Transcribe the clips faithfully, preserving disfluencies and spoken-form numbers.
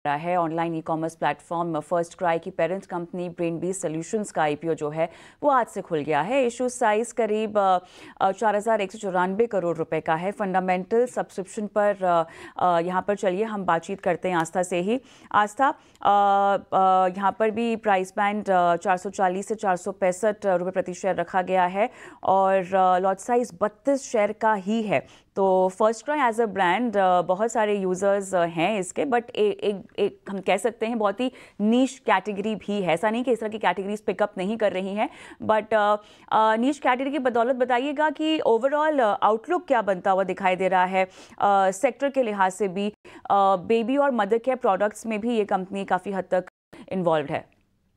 रहा है। Online e commerce platform FirstCry की पेरेंट कंपनी ब्रेनबीज सॉल्यूशंस का आईपीओ जो है वो आज से खुल गया है। इशू साइज करीब चार हज़ार एक सौ चौरानवे करोड़ रुपए का है। फंडामेंटल सब्सक्रिप्शन पर यहाँ पर चलिए हम बातचीत करते हैं आस्था से ही। आस्था, यहाँ पर भी प्राइस बैंड चार सौ चालीस से चार सौ पैंसठ रुपये प्रति शेयर रखा गया है और लॉट साइज बत्तीस शेयर का ही है। तो FirstCry as a brand बहुत सारे यूज़र्स हैं इसके, बट एक एक एक हम कह सकते हैं बहुत ही नीश कैटेगरी भी है। ऐसा नहीं कि इस तरह की कैटेगरीज पिकअप नहीं कर रही हैं, बट नीश कैटेगरी की बदौलत बताइएगा कि ओवरऑल आउटलुक क्या बनता हुआ दिखाई दे रहा है सेक्टर के लिहाज से भी। बेबी और मदर केयर प्रोडक्ट्स में भी ये कंपनी काफ़ी हद तक इन्वॉल्व है।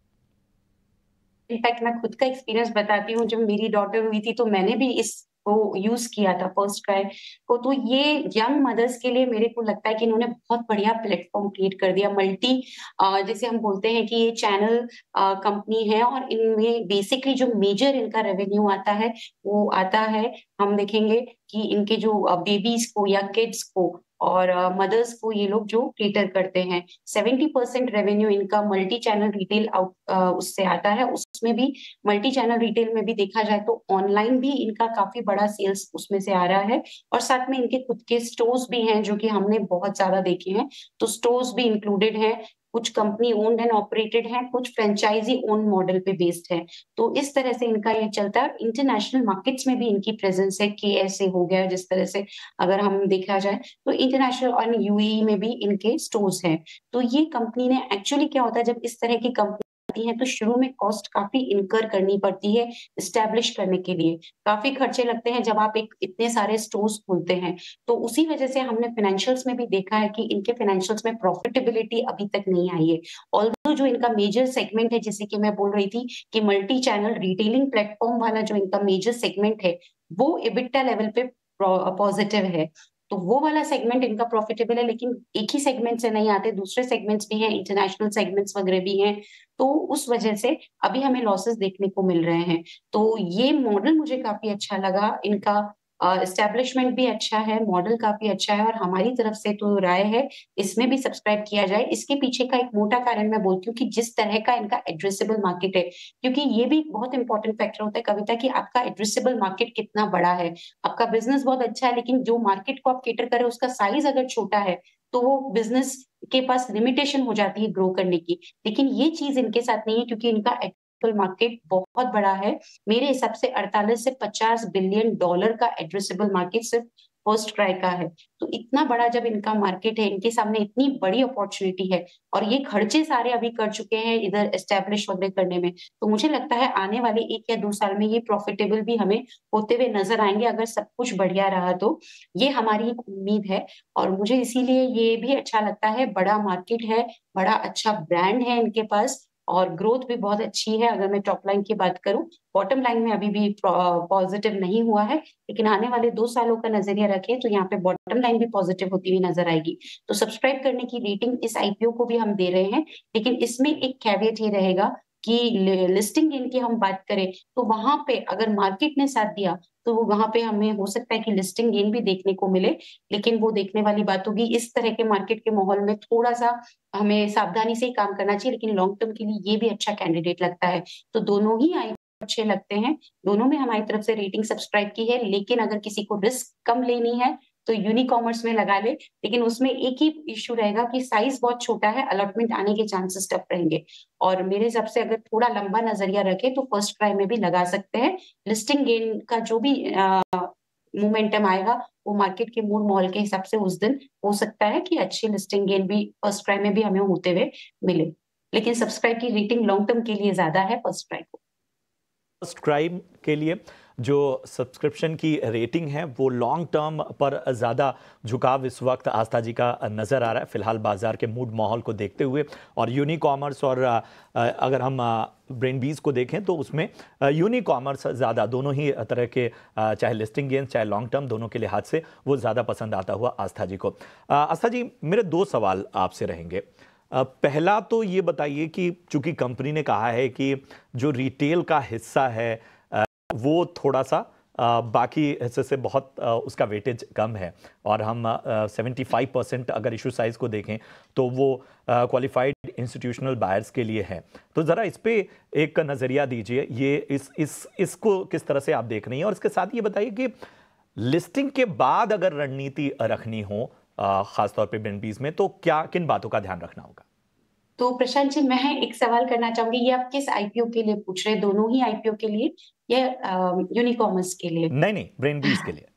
इनफैक्ट मैं खुद का एक्सपीरियंस बताती हूँ, जब मेरी डॉटर हुई थी तो मैंने भी इस को यूज किया था फर्स्ट क्राई को। तो ये यंग मदर्स के लिए मेरे को लगता है कि इन्होंने बहुत बढ़िया प्लेटफॉर्म क्रिएट कर दिया। मल्टी जैसे हम बोलते हैं कि ये चैनल कंपनी है और इनमें बेसिकली जो मेजर इनका रेवेन्यू आता है वो आता है, हम देखेंगे कि इनके जो बेबीज को या किड्स को और मदर्स uh, को ये लोग जो केटर करते हैं। सत्तर परसेंट रेवेन्यू इनका मल्टी चैनल रिटेल आउट उससे आता है। उसमें भी मल्टी चैनल रिटेल में भी देखा जाए तो ऑनलाइन भी इनका काफी बड़ा सेल्स उसमें से आ रहा है और साथ में इनके खुद के स्टोर्स भी हैं जो कि हमने बहुत ज्यादा देखे हैं। तो स्टोर्स भी इंक्लूडेड हैं, कुछ कंपनी ओन्ड एंड ऑपरेटेड हैं, कुछ फ्रेंचाइजी ओन मॉडल पे बेस्ड है। तो इस तरह से इनका ये चलता है। इंटरनेशनल मार्केट्स में भी इनकी प्रेजेंस है, के ऐसे हो गया जिस तरह से अगर हम देखा जाए तो इंटरनेशनल और यूएई में भी इनके स्टोर्स हैं। तो ये कंपनी ने एक्चुअली क्या होता है, जब इस तरह की कंपनी आती है तो शुरू में कॉस्ट काफी इनकर करनी पड़ती है इस्टेब्लिश करने के लिए। काफी खर्चे लगते हैं जब आप एक इतने सारे स्टोर्स खोलते हैं। तो उसी वजह से हमने फाइनेंशियल्स में भी देखा है कि इनके फाइनेंशियल्स में प्रॉफिटेबिलिटी अभी तक नहीं आई है। ऑल्दो जो इनका मेजर सेगमेंट है, जैसे कि मैं बोल रही थी कि मल्टी चैनल रिटेलिंग प्लेटफॉर्म वाला जो इनका मेजर सेगमेंट है वो इबिटा लेवल पे पॉजिटिव है। तो वो वाला सेगमेंट इनका प्रॉफिटेबल है, लेकिन एक ही सेगमेंट से नहीं आते, दूसरे सेगमेंट्स भी हैं, इंटरनेशनल सेगमेंट्स वगैरह भी हैं। तो उस वजह से अभी हमें लॉसेस देखने को मिल रहे हैं। तो ये मॉडल मुझे काफी अच्छा लगा। इनका एस्टेब्लिशमेंट uh, भी अच्छा है, मॉडल काफी अच्छा है और हमारी तरफ से तो राय है इसमें भी सब्सक्राइब किया जाए। इसके पीछे का एक मोटा कारण मैं बोलती हूँ कि जिस तरह का इनका एड्रेसेबल मार्केट है, क्योंकि ये भी एक बहुत इंपॉर्टेंट फैक्टर होता है कविता कि आपका एड्रेसेबल मार्केट कितना बड़ा है। आपका बिजनेस बहुत अच्छा है, लेकिन जो मार्केट को आप केटर करें उसका साइज अगर छोटा है तो वो बिजनेस के पास लिमिटेशन हो जाती है ग्रो करने की। लेकिन ये चीज इनके साथ नहीं है, क्योंकि इनका मार्केट बहुत बड़ा है। मेरे हिसाब से अड़तालीस से पचास बिलियन डॉलर का एड्रेसेबल मार्केट सिर्फ फर्स्ट क्राई का है। तो इतना बड़ा जब इनका मार्केट है, इनके सामने इतनी बड़ी अपॉर्चुनिटी है और ये खर्चे सारे अभी कर चुके हैं इधर एस्टेब्लिश वगैरह करने में, तो मुझे लगता है आने वाले एक या दो साल में ये प्रॉफिटेबल भी हमें होते हुए नजर आएंगे अगर सब कुछ बढ़िया रहा तो। ये हमारी एक उम्मीद है और मुझे इसीलिए ये भी अच्छा लगता है। बड़ा मार्केट है, बड़ा अच्छा ब्रांड है इनके पास और ग्रोथ भी बहुत अच्छी है। अगर मैं टॉप लाइन की बात करूं, बॉटम लाइन में अभी भी पॉजिटिव नहीं हुआ है, लेकिन आने वाले दो सालों का नजरिया रखें तो यहाँ पे बॉटम लाइन भी पॉजिटिव होती हुई नजर आएगी। तो सब्सक्राइब करने की रेटिंग इस आईपीओ को भी हम दे रहे हैं, लेकिन इसमें एक कैवेट ये रहेगा कि लिस्टिंग गेन की हम बात करें तो वहां पे अगर मार्केट ने साथ दिया तो वहां पे हमें हो सकता है कि लिस्टिंग गेन भी देखने को मिले, लेकिन वो देखने वाली बात होगी। इस तरह के मार्केट के माहौल में थोड़ा सा हमें सावधानी से ही काम करना चाहिए, लेकिन लॉन्ग टर्म के लिए ये भी अच्छा कैंडिडेट लगता है। तो दोनों ही आई अच्छे लगते हैं, दोनों में हमारी तरफ से रेटिंग सब्सक्राइब की है। लेकिन अगर किसी को रिस्क कम लेनी है तो यूनिकॉमर्स में लगा ले, लेकिन उसमें एक ही इश्यू रहेगा कि साइज बहुत छोटा है, अलॉटमेंट आने के चांसेस टफ रहेंगे। और मेरे हिसाब से अगर थोड़ा लंबा नजरिया रखे तो फर्स्ट क्राई में भी लगा सकते हैं। लिस्टिंग गेन का जो भी मोमेंटम आएगा वो मार्केट के मूड माहौल के हिसाब से उस दिन हो सकता है कि अच्छी लिस्टिंग गेन भी फर्स्ट क्राई में भी हमें होते हुए मिले, लेकिन सब्सक्राइब की रेटिंग लॉन्ग टर्म के लिए ज्यादा है फर्स्ट क्राई को। फर्स्ट क्राई के लिए जो सब्सक्रिप्शन की रेटिंग है वो लॉन्ग टर्म पर ज़्यादा झुकाव इस वक्त आस्था जी का नज़र आ रहा है, फिलहाल बाजार के मूड माहौल को देखते हुए। और यूनिकॉमर्स और अगर हम ब्रेनबीज को देखें तो उसमें यूनिकॉमर्स ज़्यादा, दोनों ही तरह के चाहे लिस्टिंग गेंस चाहे लॉन्ग टर्म दोनों के लिहाज से वो ज़्यादा पसंद आता हुआ आस्था जी को। आस्था जी, मेरे दो सवाल आपसे रहेंगे। पहला तो ये बताइए कि चूंकि कंपनी ने कहा है कि जो रिटेल का हिस्सा है वो थोड़ा सा आ, बाकी हिस्से से बहुत आ, उसका वेटेज कम है और हम सेवेंटी फाइव परसेंट अगर इशू साइज को देखें तो वो क्वालिफाइड इंस्टीट्यूशनल बायर्स के लिए है। तो ज़रा इस पे एक नज़रिया दीजिए, ये इस इस इसको किस तरह से आप देख रही हैं, और इसके साथ ये बताइए कि लिस्टिंग के बाद अगर रणनीति रखनी हो खासतौर पे ब्रेनबीज में, तो क्या किन बातों का ध्यान रखना होगा? तो प्रशांत जी, मैं एक सवाल करना चाहूंगी, ये आप किस आईपीओ के लिए पूछ रहे हैं? दोनों ही आईपीओ के लिए या यूनिकॉमर्स के लिए? नहीं नहीं, ब्रेनबीज के लिए।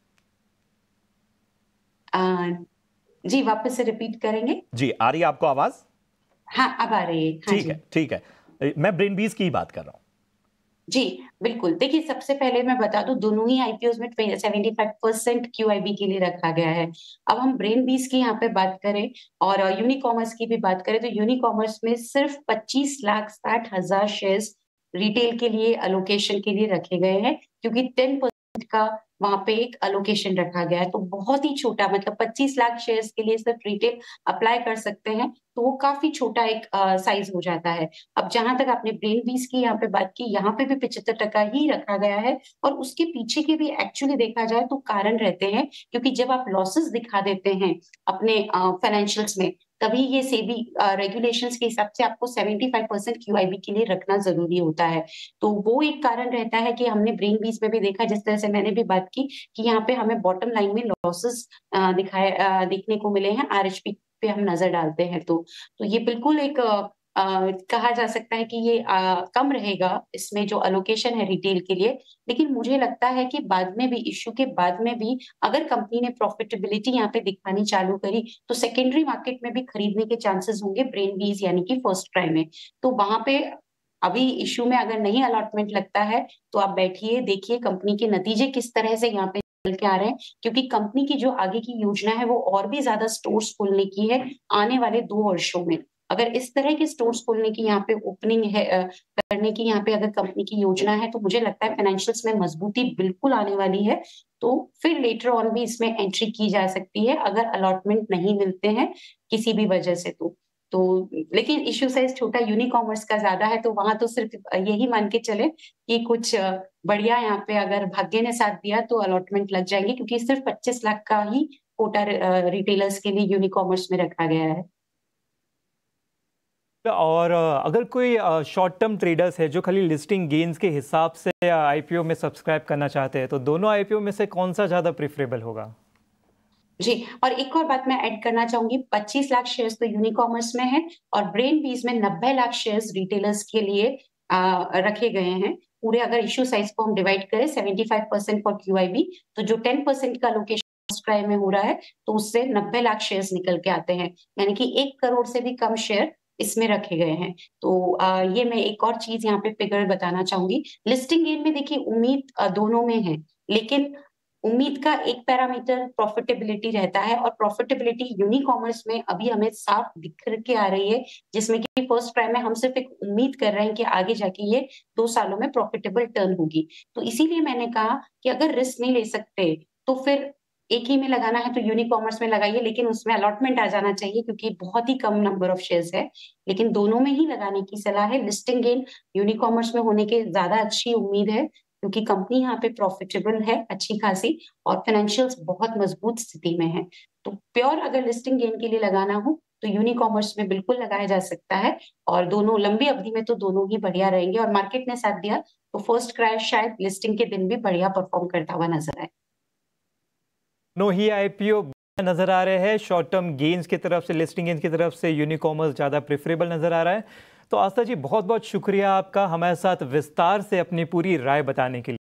आ, जी वापस से रिपीट करेंगे? जी, आ रही है आपको आवाज? हाँ, अब आ रही है। हाँ ठीक है ठीक है, मैं ब्रेनबीज की बात कर रहा हूँ। जी बिल्कुल, देखिए सबसे पहले मैं बता दूं, दोनों ही आईपीओस में सेवेंटी फाइव परसेंट क्यूआईबी के लिए रखा गया है। अब हम ब्रेनबीज की यहाँ पे बात करें और यूनिकॉमर्स की भी बात करें तो यूनिकॉमर्स में सिर्फ पच्चीस लाख साठ हजार शेयर्स रिटेल के लिए अलोकेशन के लिए रखे गए हैं, क्योंकि टेन परसेंट का वहां पे एक अलोकेशन रखा गया है। तो बहुत ही छोटा, मतलब पच्चीस लाख शेयर्स के लिए सिर्फ रिटेल अप्लाई कर सकते हैं, तो वो काफी छोटा एक साइज हो जाता है। अब जहां तक आपने ब्रेनबीज की यहाँ पे बात की, यहाँ पे भी पिछहत्तर टका ही रखा गया है और उसके पीछे के भी एक्चुअली देखा जाए तो कारण रहते हैं, क्योंकि जब आप लॉसेस दिखा देते हैं अपने फाइनेंशियल्स में, तभी ये सेबी रेगुलेशंस के हिसाब से आपको सेवेंटी फाइव परसेंट क्यूआईबी के लिए रखना जरूरी होता है। तो वो एक कारण रहता है कि हमने ब्रेनबीज में भी देखा, जिस तरह से मैंने भी बात की, कि यहाँ पे हमें बॉटम लाइन में लॉसेस दिखाए देखने को मिले हैं, आरएचपी पे हम नजर डालते हैं तो तो ये बिल्कुल एक आ, आ, कहा जा सकता है कि ये आ, कम रहेगा इसमें जो अलोकेशन है रिटेल के लिए। लेकिन मुझे लगता है कि बाद में भी, इश्यू के बाद में भी, अगर कंपनी ने प्रॉफिटेबिलिटी यहाँ पे दिखानी चालू करी तो सेकेंडरी मार्केट में भी खरीदने के चांसेस होंगे ब्रेनबीज यानी कि फर्स्ट क्राई में। तो वहां पे अभी इश्यू में अगर नहीं अलॉटमेंट लगता है तो आप बैठिए, देखिए कंपनी के नतीजे किस तरह से यहाँ पे के आ रहे हैं, क्योंकि कंपनी की जो आगे की योजना है वो और भी ज्यादा स्टोर्स खोलने की है आने वाले दो वर्षों में। अगर इस तरह के स्टोर्स खोलने की यहाँ पे ओपनिंग है, करने की यहाँ पे अगर कंपनी की योजना है, तो मुझे लगता है फाइनेंशियल्स में मजबूती बिल्कुल आने वाली है। तो फिर लेटर ऑन भी इसमें एंट्री की जा सकती है अगर अलॉटमेंट नहीं मिलते हैं किसी भी वजह से। तो तो लेकिन इश्यू साइज छोटा यूनिकॉमर्स का ज्यादा है, तो वहां तो सिर्फ यही मान के चले कि कुछ बढ़िया यहाँ पे अगर भाग्य ने साथ दिया तो अलॉटमेंट लग जाएंगे, क्योंकि सिर्फ पच्चीस लाख का ही कोटा रिटेलर्स के लिए यूनिकॉमर्स में रखा गया है। और अगर कोई शॉर्ट टर्म ट्रेडर्स है जो खाली लिस्टिंग गेन्स के हिसाब से आईपीओ में सब्सक्राइब करना चाहते हैं, तो दोनों आईपीओ में से कौन सा ज्यादा प्रेफरेबल होगा? जी, और एक और बात मैं ऐड करना चाहूंगी, पच्चीस लाख शेयर्स तो यूनिकॉमर्स में है और ब्रेनबीज में नब्बे लाख शेयर्स रिटेलर्स के लिए आ, रखे गए हैं। पूरे अगर इश्यू साइज को हम डिवाइड करें seventy five percent for QIB, तो जो टेन परसेंट का लोकेशन क्राई में हो रहा है तो उससे नब्बे लाख शेयर्स निकल के आते हैं, यानी कि एक करोड़ से भी कम शेयर इसमें रखे गए हैं। तो आ, ये मैं एक और चीज यहाँ पे फिगर बताना चाहूंगी। लिस्टिंग गेन में देखिए उम्मीद आ, दोनों में है, लेकिन उम्मीद का एक पैरामीटर प्रॉफिटेबिलिटी रहता है और प्रॉफिटेबिलिटी यूनिकॉमर्स में अभी हमें साफ दिख के आ रही है, जिसमें कि फर्स्ट क्राई में हम सिर्फ एक उम्मीद कर रहे हैं कि आगे जाके ये दो सालों में प्रॉफिटेबल टर्न होगी। तो इसीलिए मैंने कहा कि अगर रिस्क नहीं ले सकते तो फिर एक ही में लगाना है तो यूनिकॉमर्स में लगाइए, लेकिन उसमें अलॉटमेंट आ जाना चाहिए क्योंकि बहुत ही कम नंबर ऑफ शेयर्स है। लेकिन दोनों में ही लगाने की सलाह है। लिस्टिंग गेन यूनिकॉमर्स में होने के ज्यादा अच्छी उम्मीद है, क्योंकि कंपनी यहाँ पे प्रॉफिटेबल है अच्छी खासी और फाइनेंशियल्स बहुत मजबूत स्थिति में है। तो प्योर अगर लिस्टिंग गेन के लिए लगाना हो तो यूनिकॉमर्स में बिल्कुल लगाया जा सकता है, और दोनों लंबी अवधि में तो दोनों ही बढ़िया रहेंगे। और मार्केट ने साथ दिया तो फर्स्ट क्राई शायद लिस्टिंग के दिन भी बढ़िया परफॉर्म करता हुआ नजर आए। दोनों ही आईपीओ नजर आ रहे हैं, शॉर्ट टर्म गेन्स की तरफ से, लिस्टिंग गेन्स की तरफ से यूनिकॉमर्स ज्यादा प्रेफरेबल नजर आ रहा है। तो आस्था जी, बहुत बहुत शुक्रिया आपका हमारे साथ विस्तार से अपनी पूरी राय बताने के लिए।